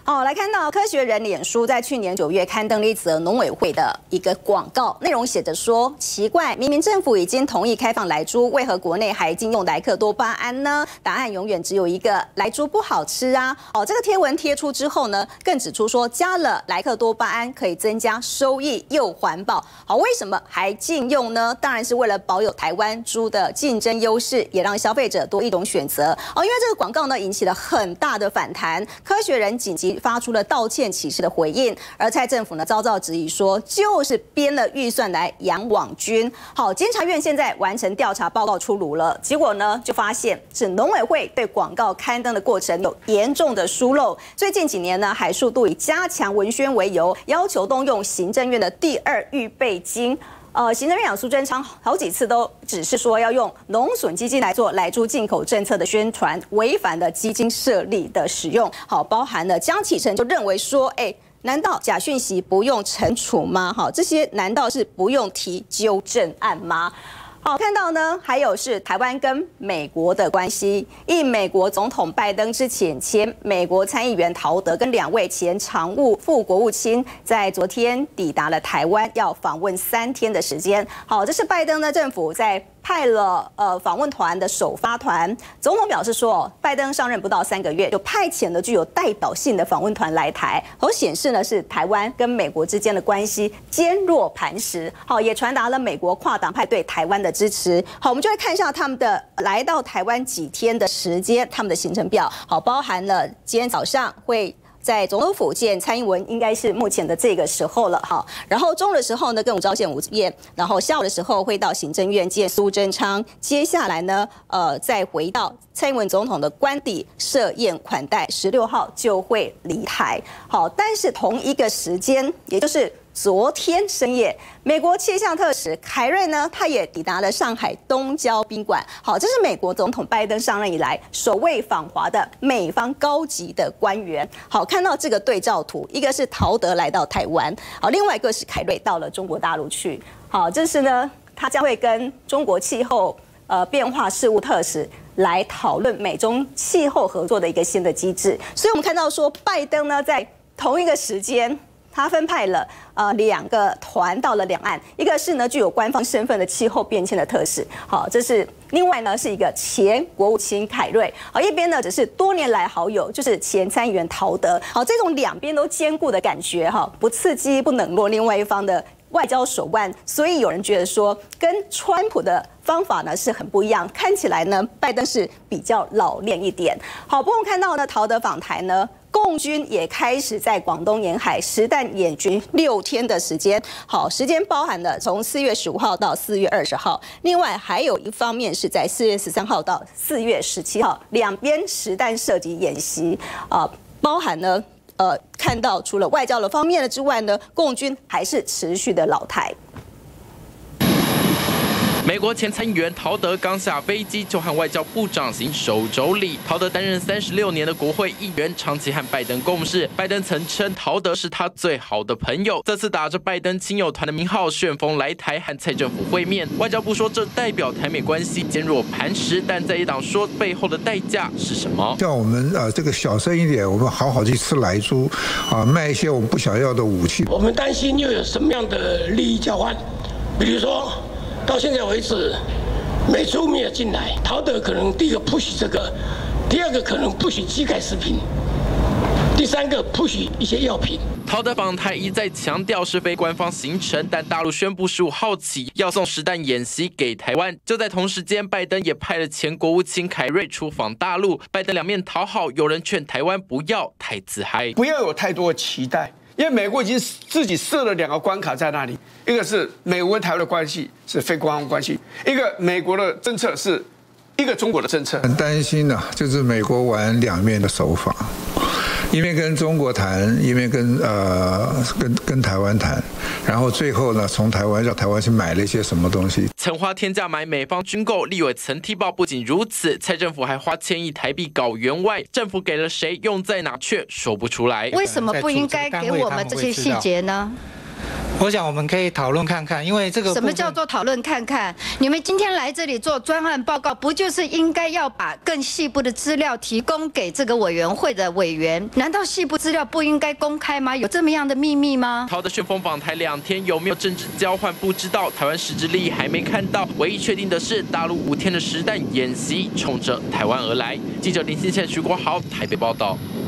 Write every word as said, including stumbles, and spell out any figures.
好，来看到科学人脸书在去年九月刊登了一则农委会的一个广告，内容写着说：奇怪，明明政府已经同意开放莱猪，为何国内还禁用莱克多巴胺呢？答案永远只有一个，莱猪不好吃啊！哦，这个贴文贴出之后呢，更指出说加了莱克多巴胺可以增加收益又环保。好，为什么还禁用呢？当然是为了保有台湾猪的竞争优势，也让消费者多一种选择。哦，因为这个广告呢引起了很大的反弹，科学人紧急发出了道歉启事的回应，而蔡政府呢遭到质疑说，就是编了预算来养网军。好，监察院现在完成调查报告出炉了，结果呢就发现是农委会对广告刊登的过程有严重的疏漏。最近几年呢，还数度以加强文宣为由，要求动用行政院的第二预备金。呃，行政院长苏贞昌好几次都只是说要用农损基金来做莱猪进口政策的宣传，违反了基金设立的使用。好，包含了江启臣就认为说，哎，难道假讯息不用惩处吗？好，这些难道是不用提纠正案吗？好，看到呢，还有是台湾跟美国的关系。应美国总统拜登之前前美国参议员陶德跟两位前常务副国务卿在昨天抵达了台湾，要访问三天的时间。好，这是拜登的政府在派了呃访问团的首发团。总统表示说，拜登上任不到三个月，就派遣了具有代表性的访问团来台，好显示呢是台湾跟美国之间的关系坚若磐石。好，也传达了美国跨党派对台湾的支持。好，我们就来看一下他们的来到台湾几天的时间，他们的行程表。好，包含了今天早上会在总统府见蔡英文，应该是目前的这个时候了哈。然后中午的时候呢，跟吴钊燮午宴，然后下午的时候会到行政院见苏贞昌。接下来呢，呃，再回到蔡英文总统的官邸设宴款待，十六号就会离台。好，但是同一个时间，也就是昨天深夜，美国气象特使凯瑞呢，他也抵达了上海东郊宾馆。好，这是美国总统拜登上任以来首位访华的美方高级的官员。好，看到这个对照图，一个是陶德来到台湾，好，另外一个是凯瑞到了中国大陆去。好，这是呢，他将会跟中国气候呃变化事务特使来讨论美中气候合作的一个新的机制。所以我们看到说，拜登呢在同一个时间，他分派了呃两个团到了两岸，一个是呢具有官方身份的气候变迁的特使，好，这是另外呢是一个前国务卿凯瑞，好，一边呢只是多年来好友，就是前参议员陶德，好，这种两边都兼顾的感觉哈，不刺激不冷落另外一方的外交手腕，所以有人觉得说跟川普的方法呢是很不一样，看起来呢拜登是比较老练一点。好，不过看到呢陶德访台呢，共军也开始在广东沿海实弹演军六天的时间。好，时间包含了从四月十五号到四月二十号，另外还有一方面是在四月十三号到四月十七号，两边实弹射击演习啊、呃，包含呢呃看到除了外交的方面的之外呢，共军还是持续的老台。 美国前参议员陶德刚下飞机就和外交部长行手肘礼。陶德担任三十六年的国会议员，长期和拜登共事。拜登曾称陶德是他最好的朋友。这次打着拜登亲友团的名号旋风来台和蔡政府会面。外交部说这代表台美关系坚若磐石，但在野党说背后的代价是什么？ 叫我们呃这个小声一点，我们好好去吃莱猪，啊卖一些我们不想要的武器。 我们担心又有什么样的利益交换？比如说。到现在为止，美猪没有进来，陶德可能第一个 push 这个，第二个可能 push 机改食品，第三个 push 一些药品。 陶德访台一再强调是非官方行程，但大陆宣布十五号起要送实弹演习给台湾。就在同时间，拜登也派了前国务卿凯瑞出访大陆。拜登两面讨好，有人劝台湾不要太自嗨， 不要有太多的期待。因为美国已经自己设了两个关卡在那里，一个是美国跟台湾的关系是非官方关系，一个美国的政策是一个中国的政策。 很担心呐、啊，就是美国玩两面的手法，一面跟中国谈，一面跟呃跟跟台湾谈，然后最后呢，从台湾让台湾去买了一些什么东西。 曾花天价买美方军购，立委曾踢爆。不仅如此，蔡政府还花千亿台币搞援外，政府给了谁，用在哪却说不出来。 为什么不应该给我们这些细节呢？ 我想我们可以讨论看看，因为这个什么叫做讨论看看？你们今天来这里做专案报告，不就是应该要把更细部的资料提供给这个委员会的委员？难道细部资料不应该公开吗？有这么样的秘密吗？ 陶德旋风访台两天，有没有政治交换不知道，台湾实质利益还没看到。唯一确定的是，大陆五天的实弹演习冲着台湾而来。记者林信宪、徐国豪台北报道。